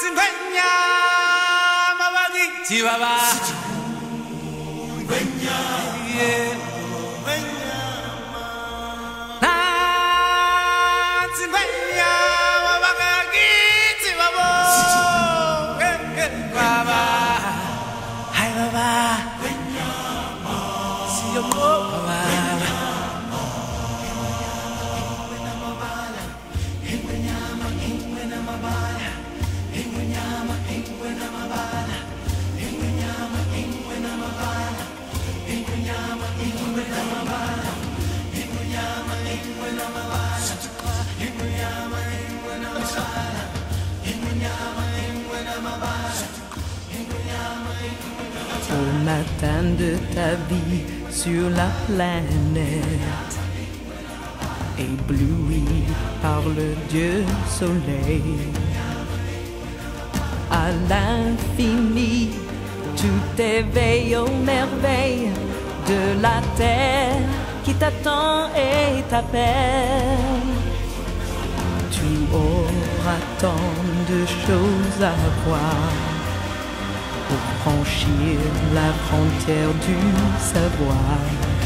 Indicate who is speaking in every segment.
Speaker 1: Chihuahua.
Speaker 2: Au matin de ta vie sur la planète, ébloui par le Dieu soleil, à l'infini, tout éveille aux merveilles de la terre qui t'attend et t'appelle. Tu auras tant de choses à voir pour franchir la frontière du savoir,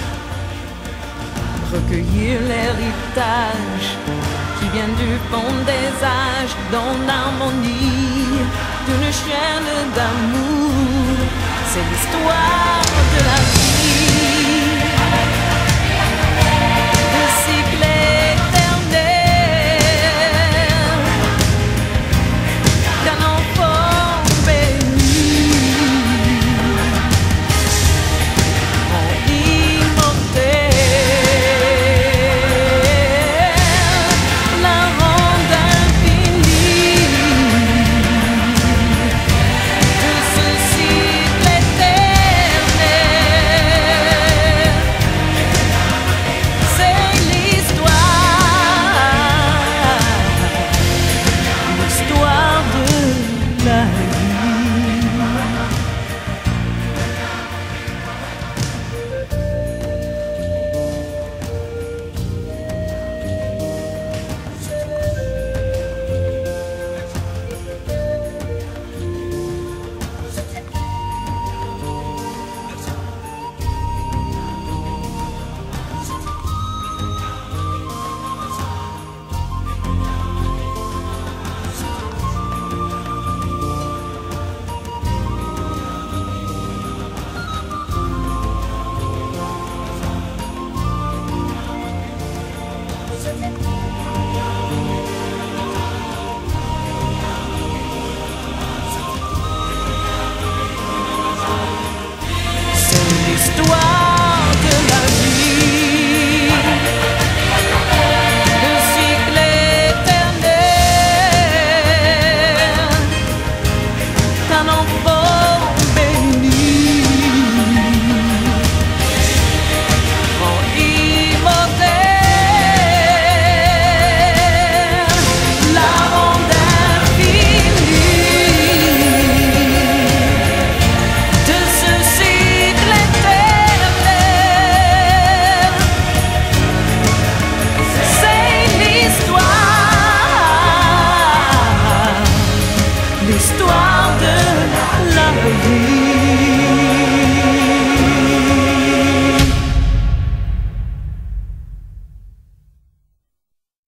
Speaker 2: recueillir l'héritage qui vient du fond des âges dans l'harmonie d'une chaîne d'amour. C'est l'histoire de la vie.